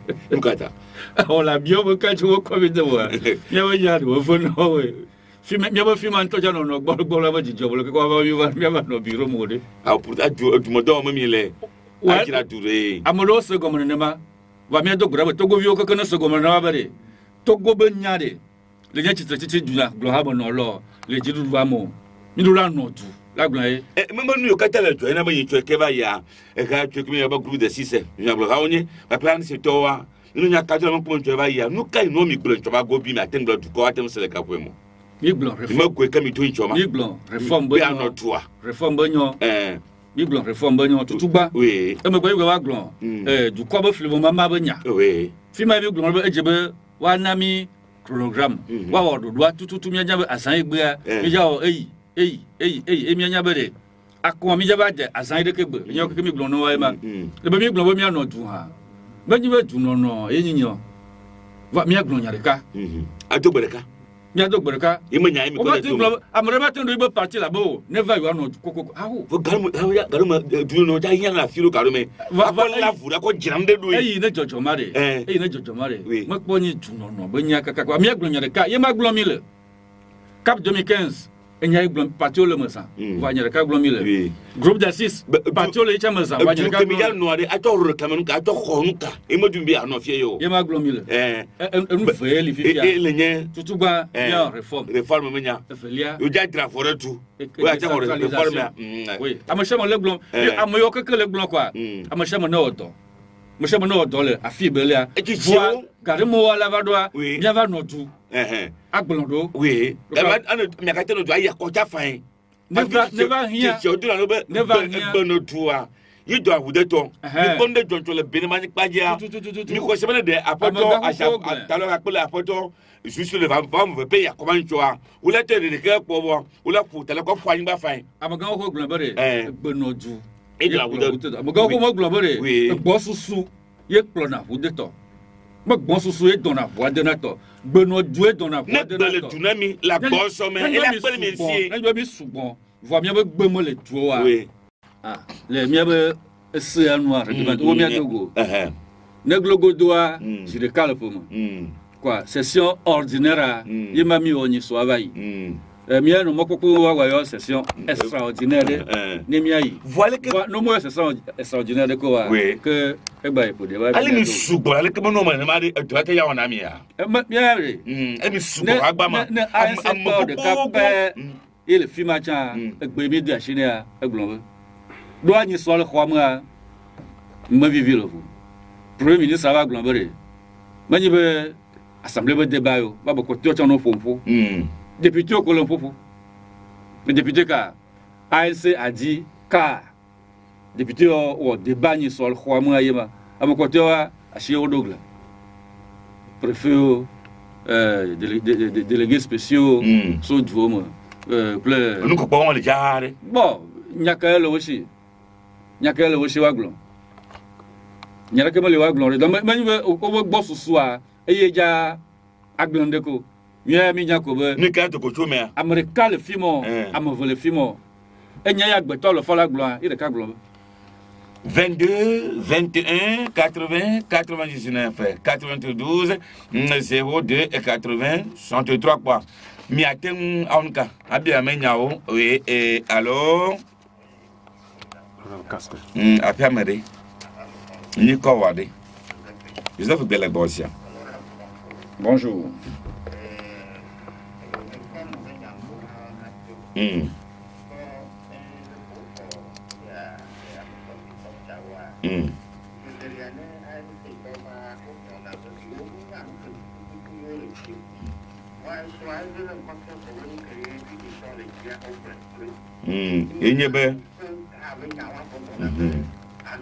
nkata on la bio mo ka jo comité mo ya wa ya do fo no we fi me mi ba fi man to jano no gboro gboro ba ji jobo ko ba mi ba mi ba no bureau mo de ah pour du du mo do mo mi le akira dure amalo se go mo ne ma va mi do gboro to go vi o ko na se go mo na ba de to go be nyaade le nya chitra chichi dula glo ha bo no lo le jidu ba mo mi do la no tu la glo e e mo nu yo kata le jo na ba yi cho ke ba ya e ka cho ke mi ba groupe de six mi glo ha onye ba plan se to wa nu nya kata mo ko cho ba ya nu kai no mi glo cho ba go bi mi aten glo du ko atem se le ka mo mi glo reform mi ko ka mi to cho ma mi glo reform bo ya no to reform bo nyo eh mi glo reform bo nyo tutugba oui e me ko yo wa glo eh du ko ba fili mo mama ba nya oui fi ma mi glo ba ejebe wa na mi programme wa wa do do tututu mi anya ba asan egbe a mi ja o eyi eyi eyi eyi mi anya ba de akon mi ja ba de asan de kegbe mi ko mi glo no wa ma le ba mi glo bo mi ano du ha ba ji ba du no no enyinyo va mi glo nya de ka ato bereka mi ado bereka e ma nya mi ko de glo amre ba tin do ibo parti la bo never you ano kokoko awu vo garu garu ma du no ja yan la filo garu me va va la fura ko jiram de do eyi ne jojo mare eyi ne jojo mare mo po ni du no no ba nya kaka mi glo nya de ka ye ma glo mi le cap deux mille quinze enya glo parti le mesa va nya de ka glo mi le groupe d'assist parti le cha mesa va nya de ka mi ya no de ato ro kamanu ka ato khonka e mo du bi ano fie yo ye ma glo mi le eh enu fe li fifia e le nye tutugba ya reform reform me nya felia yo ja tra fore tu wa ja reform oui amachama le glo amayo keke le glo kwa amachama na oto machama na oto le afibele voix carrément wala va doa bien va no tu eh eh aglondo oui e ba ana mi ka teno do aya ko ta fan ne va ne va rien je do la no be ne va rien be no tu a yi do awude to mi bonde jonto le beni mani paja mi ko semene de apoto acha talo ka pele apoto juste le va va me payer comment tu as ou la te de ke po bo ou la fu tele ko fu anyi ba fan amagan ko globere be no du e do awude amagan ko mo globere gbo susu ye plona awude to mo gbon susu e dona voix de nato gbeno du e dona voix de nato le tunami la gbon so me e la pele mi si na jo bi sugbon voix mi be gbemo le tu wa ah le mi be se anua redevant o mi atogo eh ne glogo doa je de cale pour moi quoi session ordinaire ye mami oni so avai eh mi anu mokoko wa wa yo session extraordinaire ne mi ayi voilà que no mo session extraordinaire ko wa que egba ipo de wa ali mi sugbon ali ke mo no ma na ma de to ate ya wona mi ya mi ari mm e mi sugbon agba ma am de cap il fi ma cha egbe mi de ashine ya eglon do anyi so le khwamra ma vivi le vous premier ministre va glomber ma ni be assemblée de débat, pas beaucoup de temps au fond. Député au colon fofo. Le député car A N C a dit car député au débat ni sur le roi moyen à mon côté à chez Odogla. Préfet euh délégués spéciaux sont devant euh plein. Nous comprenons les gens. Bon, nyaka le aussi. Nyaka le aussi waglon. Nyaka le waglon. Donc mais au boss soir et ya aglondeko. Mieux mi nyako be. Ni ka to ko chome. America le fimo, amavo le fimo. Enya ya gbeto le fola gloire, il est ka gloire. vingt-deux, vingt et un, quatre-vingts, quatre-vingt-dix-neuf, quatre-vingt-douze, zéro deux et quatre-vingts, soixante-trois quoi. Mi atem aunka, abi amenyao, oui, et alors Hmm, après amade. Ni ko wade. Joseph Bella Bossia. Bonjour. Hmm. Mm. Mm. Enyebe. Mhm.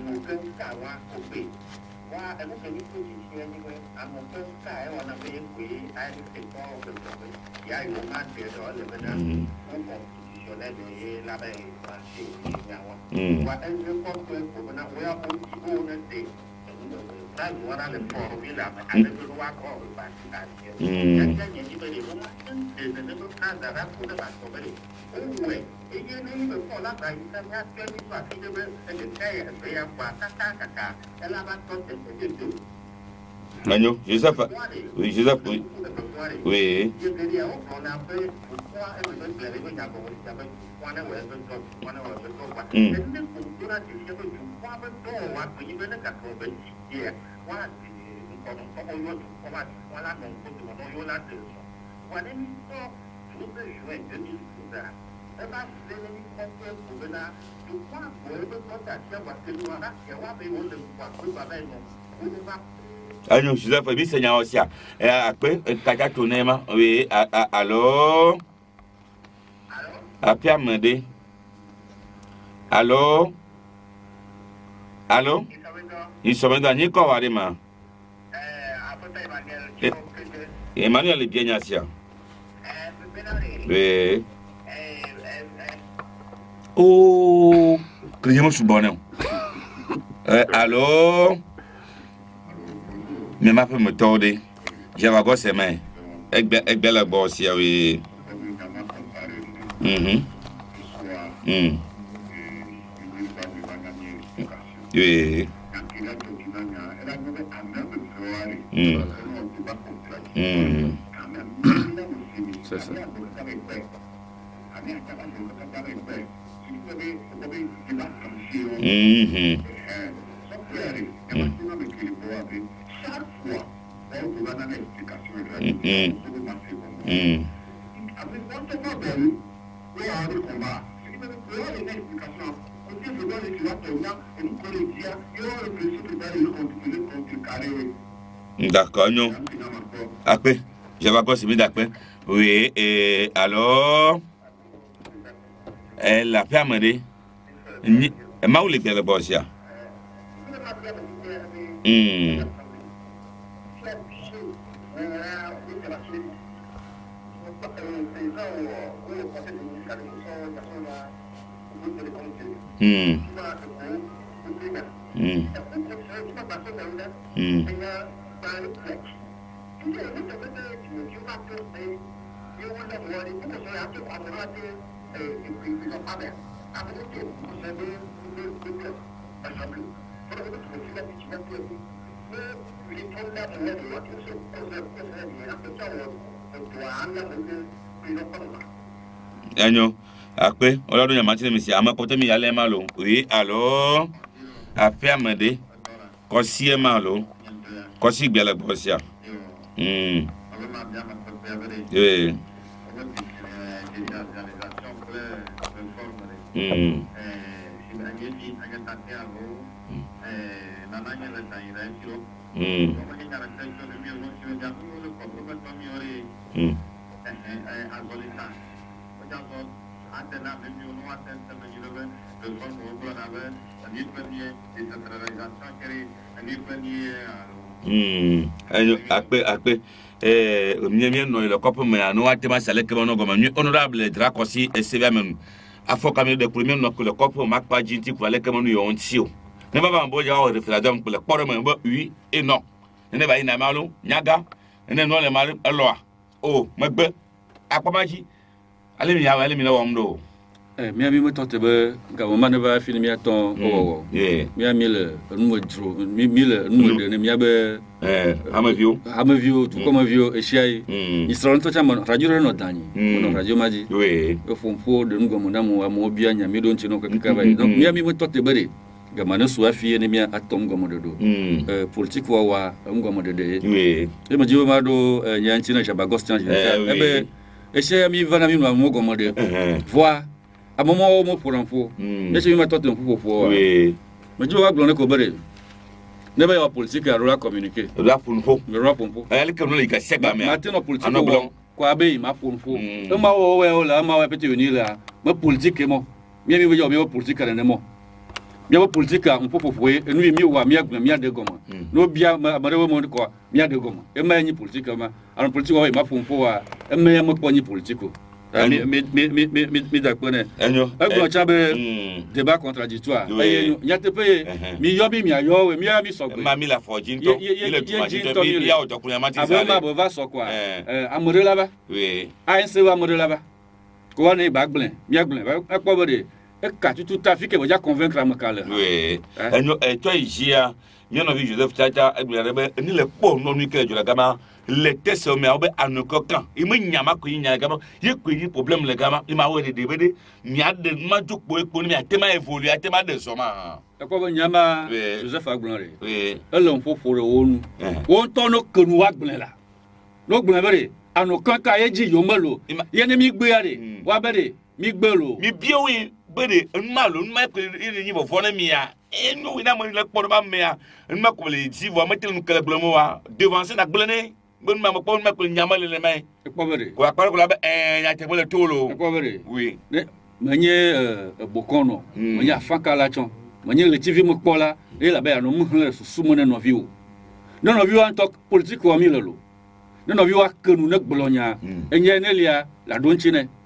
Magno, Joseph. Oui, Joseph, oui. Oui. Mm. Agno, Joseph, oui, Seigneur aussi. Et après, Kaka Tonema, oui, alors. Après, Amandé. Allô? Allô? Ils sont dans les corps, Emmanuel est bien assis. Oui. Oh, que je me suis bon. Allô? Mais ma femme me tordait. J'ai va gosser main. Avec belle bosse, oui. Mhm. Mhm. Oui. Mm. Mm. C'est ça. Mm-hmm. Mm. Mm. Mm. D'accord, non. Après, je vais continuer d'après. Oui, et alors, elle a permis de. Ma ou les belles bosses. Hum. Hum. Hum. Hum. Agno, après, on a donné un matin, monsieur, à ma côté, il y a les malons. Oui, alors, après, à m'aider, quand si est malon, quand si bien la brosse. Hum. Oui. Hum. Mm. Mm. Hmm. Ayo akpe akpe eh mie mie no le kopo me anu atema sale ke no goma nu honorable Drakosi esevia men afo kam de premier no le kopo makpa jinti pour le kemo nu yo ntio ne baba mbo ja o referendum pour le kporo me bo oui et non ne ba ina malu nyaga ne no le malu elo o magbe akpamaji ale mi ya ale mi no womdo eh mi ami mo tote be ga mo mane ba film ya ton o yeah mi ami le nu dro mi mi le nu de ne mi abe eh amavio amavio tu comme avio e chiai ni sron to chama radio no dani no radio maji oui e fomfo de nu gomo na mo amo bia nya mi don chino ka ka ba donc mi ami mo tote be ga mane so afie ne mi atom gomo de do eh politique wa wa ngomo de de oui e ma jiwo ma do nya nchina chaba gostan je e be e chiai mi vana mi no mo gomo de voi à moment où mon pour l'info mais c'est ma tante pour pour oui mais je vais glonner ko bare ne ba ya politique a rola communiquer la pour info le rap pour elle que no le ka sega me matin no politique ko abe ma pour info e ma wo we la ma we petit venir là ma politique mo mi mi we yo mi politique na mo mi wa politique on pour pour e nu mi wa mi agba mi ade goma no bia ma ma rewo mo ko mi ade goma e ma nyi politique ma an politique wa ma pour info wa e ma ma ko nyi politique mi mi mi mi mi mi d'accord né enyo e chabe débat contradictoire e nyate pe mi yobi mi ayo we mi ami so ma mi la forjin to ile tu ma to mi ya o dokunya ma ti sale aba ma va so quoi euh amore là ba oui a en se va amore là ba ko ne ba gblin mi agblin e po bode e ka tutu traffic e ja convaincre am kale oui enyo e to ijia mi no vi Joseph Tata e gblin rebe ni le po no ni ke jola gama le test me obe anuko kan imi nyama ko nya gama ye ko yi problem le gama ima wo de de be mi ade ma jukpo epo ni mi atema evolue atema de soma e ko be nyama Joseph Agbonre oui e lo nfofore wonu won to no kanu Agbonre la no gbon bere anukan ka ye ji yo melo ye ni mi gbe ade wa bere mi gbe lo mi bi owi bere nma lo nma ko iri ni bo fo na mi ya enu wi na mo le kpo ba me ya nma ko le ji vo metel nu kala gblemo wa devancer na gblene bon ma ko ma ko nyama le mai e ko bere ko akwa ko la be eh ya te bole tolo e ko bere oui ne manye euh bokono manye afaka la chon manye le T V mo ko la e la be ya no mu le susu mo ne no vi o no no vi an tok politique o mi le lo no no vi wa kanu ne gbolonya enye ne lia la don chi ne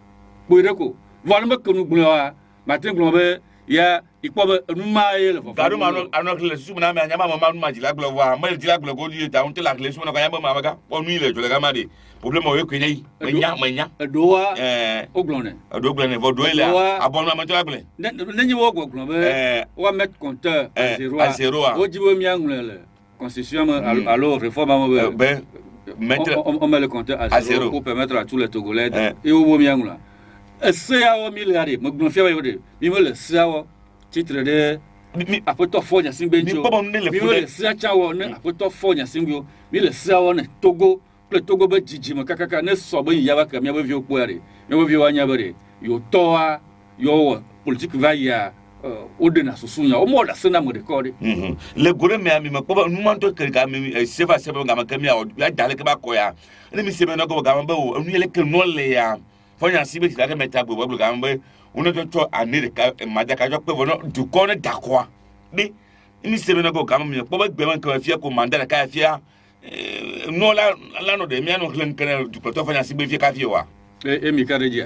bo ire ko vo no kanu gbolo wa matin gbolo be ya ikpo be numa ye le fo garo ma no anok le susu na me anyama ma ma jila glo wa ma jila glo go di ta on te la le susu na ka yamba ma ga onu ile jole ga ma de problème o ye ko nyai manya manya do wa eh oglone do glone vo do ile abon ma to agle ne nyi wo oglone be wa mettre compteur à zéro à zéro o jibo mi angle constitution alors réforme ma ben mettre on met le compteur à zéro pour permettre à tous les Togolais et o mi angle ese ya o miliyari mo gbon fia we mi mo le sia wo titre de mi apoto fonya simbe njo mi mo le sia cha wo ne apoto fonya simbe mi le sia wo ne Togo le Togo be jiji mo kakaka ne so be ya ba ka mi be vi okpo are mi be vi wa nya bare yo to a yo politique va ya o de na susunya o mo da sena mo de ko de le gore me ami mo ko nu man to ke ga mi seva seva ga ma ka mi ya ya dale ke ba ko ya ne mi sebe no ko ga ma be o nu yele ke no le ya fonya sibe ti ka meta gbo gbo ga mbe uno to to america madaka jo pe wono du ko ne dakwa bi mi sebe no go ga mi po ba gbe man ka fia ko mandala ka fia no la la no de mi anu hlen kana du to fonya sibe fia ka fia wa e mi kareja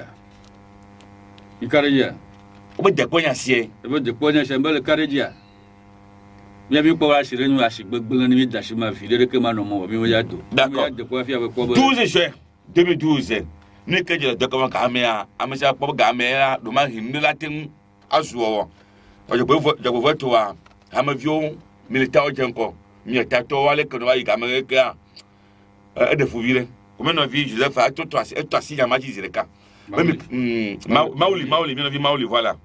mi kareja o be de ponya sie e be de ponya se mbele kareja mi abi po wa sire nu asigbegbe ni mi dashi ma fi de ke ma no mo mi wo ya do mi ya de ko fia be ko douze juin deux mille douze ni ke je de ko ka me a amisa po ga me a do ma hindu latin azuo o je bo je bo to wa ha ma vio militaire jenko mi ta to wale ko wa ga me ke a e de fu vile ko me no vi Joseph a to to asi to asi ya ma ji zireka mauli mauli mi no vi mauli voilà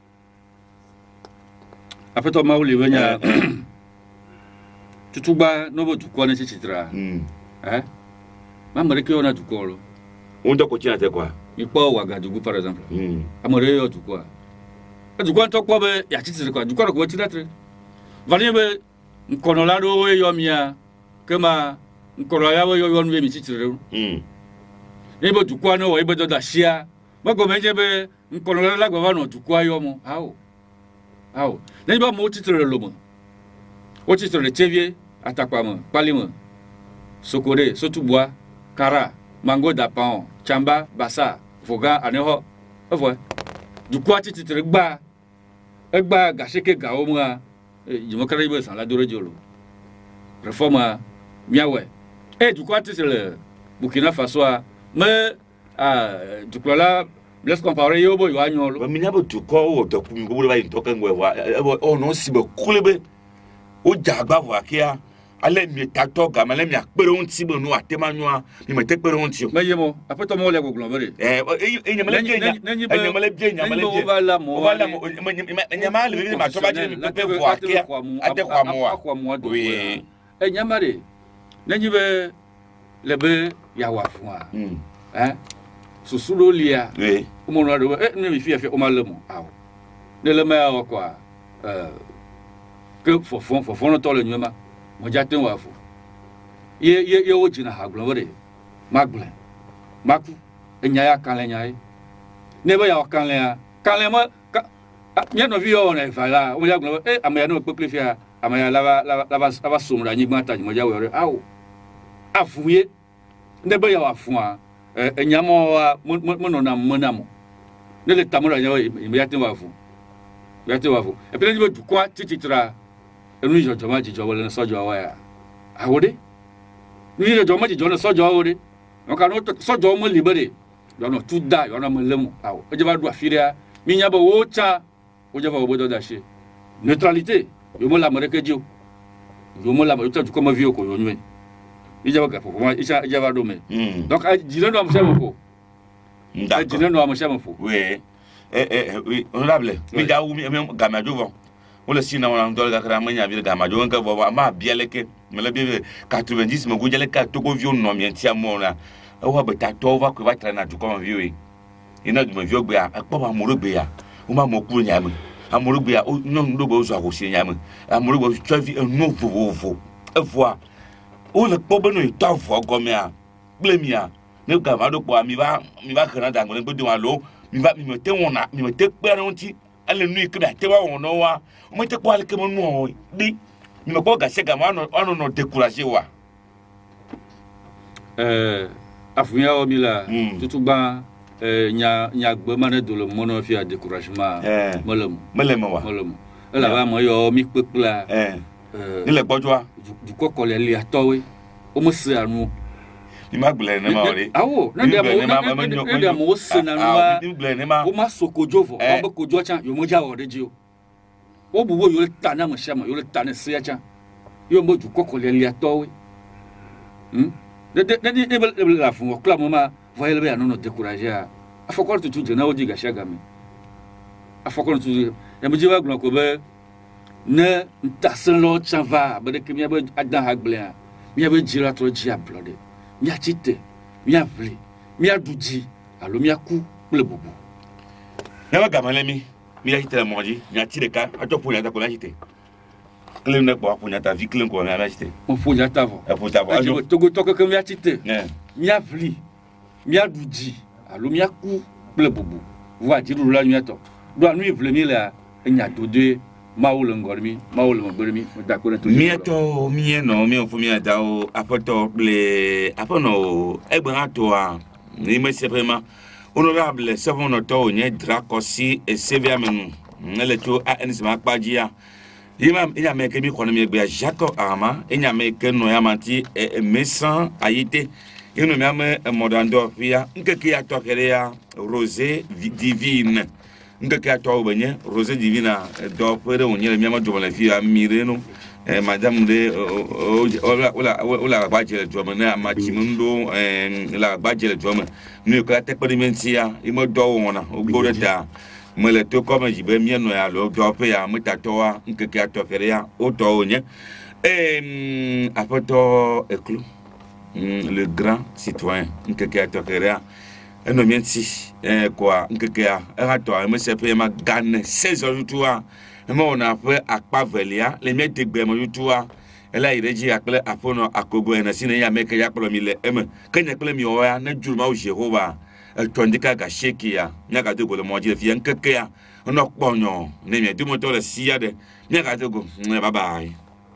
après to mauli wenya tutuba no bo tukwa ne chitra eh ma mare ke ona tukolo on doit continuer à quoi il peut Ouagadougou par exemple mm. amore yo tukwa tukwa to kwa be ya chitire kwa tukwa ko chitire vani be nkonola do yo mia kema nkonola ya yo yo nwe mi titire mm ebe dukwa no ebe do da shia mago menje be nkonola la gwa no dukwa yo mo how how ne ba mo titire lo mo o titire chevie atakwa mo pali mo sokore sotubwa kara mango dapan chamba basa voga aneho evo dukwa titire gba egba gasheke gawo mo a jimokara ibe san la doro jolo reforma miawe e dukwa titire Burkina Faso a me ah dukwa la let's compare yo bo yo anyolo ba minya bo dukwa o to kumi bo ba yin to kan wa o no si be kulebe o jagba wa kia ale mi tato ga male mi akpere onti bo no atemanua mi me tekpere onti o meyemo apeto mo le goglomere eh e nyamale bia nyamale bia nyamale bia ovala mo ovala mo nyamale bia ma to ba je mi pepe wa kia ate kwa mo oui e nyamare nanyibe lebe ya wafua mm eh susulo lia oui o mo no do e ne mi fia fia o malemo aw ne le ma o kwa euh que fo fo fo no to le nyuma mo jaten wafu ye ye ye o jina ha globere magle maku enya ya kan le nyai ne ba ya kan le ya kan le mo nya no vi o na fa la o ya glo e amaya no peple fia amaya lava lava lava somra nyi gbata mo ja we aw afuye ne ba ya wafu a enya mo mo no na mo na mo ne le tamora nya o ya ten wafu ya ten wafu e pele ni be dukwa tititra enu jojo ma jijo wole sojo wa ya awode ni jojo ma jijo na sojo awode o ka no sojo mo libere yo no tuda yo na mo lemu awo o je ba du afiria mi nya ba wo cha o je ba obodo da she neutralité yo mo la mo rekejo yo mo la mo ta ko ma vi ko yo nwe i je ba ka fo ma i ja ja ba do me donc a jile no am se mo fo a jile no am se mo fo oui eh eh oui honorable mi da wu mi ga ma do bon wala sina wana ndol ga kra manya bi ga ma jo nka bo ma bieleke mele bi quatre-vingt-dix mo gujele ka to go vi no mi ntia mo na o wa beta to va ko va tra na du ko vi we ina du mo vi ogbe a po ma mo rogbe ya o ma mo ku nya mo amoro gbe ya no ndo go zo akosi nya mo amoro go twavi no vo vo e vo o le po be no ita vo go me a blemi a ne ga ma do po mi ba mi ba kana da ngole gbe wa lo mi ba mi me te wona mi me te pe ran ti ale nu ikra te wa won no wa o me te ko ale ke mo nu di mi me ko ga se ga ma no ono no décourager wa euh afunya o mi la tutugba eh nya nya gbe ma ne do le mo no fi a découragement molem molem wa molem e la ba mo yo mi pepla eh ni le gbojo du kokko le li atowe o mo se anu ni ma gble ne ma ori awo na de mo na de mo se na nu o ma sokojo vo o be kojo chan yo mo ja o de ji o o bu wo yo ta na mo sha mo yo ta ne se ya chan yo mo du kokko le li atowe hm de de de de la fun o club mo ma voyez le non décourager a fokor tu tu na o diga shagami a fokor tu e mo ji wa glo ko be ne ntasen lo chanva be de kemia be adan hagblen mi be jira to ji ablode mi atite mi avle mi aduji alo mi aku ple bubu ne wa gamale mi mi ya hitele moji mi atire ka ato ponya ta ko na hite klen ne po ponya ta vi klen ko mi hite mo ponya ta vo e ponya ta vo to go to ko mi atite ne mi avli mi aduji alo mi aku ple bubu wa jiru la nyato do anu vle mi la nya dode maul ngormi maul ngormi d'accord to mi to mi no mi fu mi da o apoto ble apono egba to a ni me se vraiment honorable savon to nye drakosi e sevia menu nele to a enisi ma pajia yima nya me ke mi kono mi egba jacob ama nya me ke no ya manti e mesan ayite ino mi ame modando via nkeke ya to kere ya rosé divine ngeke ato benye rosé divina do pere onyere miama do la fia mireno eh madame de ola ola ola bajele do mena machimundo eh la bajele do mena ni ko te perimentia imo do wona ogbo da mele to comme jibe mieno ya lo do pe ya mutato ngeke ato kere ya o to onye eh apoto eklu le grand citoyen ngeke ato kere ya eno mienti eh quoi nkekea era to me se pe ma gane saison yutua me ona pe akpa velia le me degbe mo yutua ela ireji akle apono akogo ena sine ya meke ya kpolo mi le em kenya kpolo mi o ya na juruma o Jehova tondika ga shekia nyaka to go le mo je fi nkekea ono kponyo ne mi dumo to le sia de nyaka to go bye bye.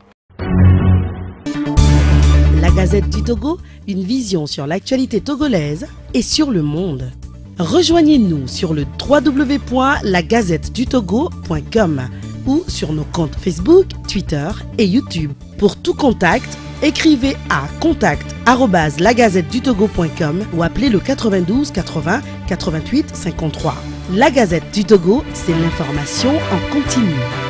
La Gazette du Togo, une vision sur l'actualité togolaise et sur le monde. Rejoignez-nous sur le w w w point la gazette du togo point com ou sur nos comptes Facebook, Twitter et YouTube. Pour tout contact, écrivez à contact arobase la gazette du togo point com ou appelez le quatre-vingt-douze quatre-vingts quatre-vingt-huit cinquante-trois. La Gazette du Togo, c'est l'information en continu.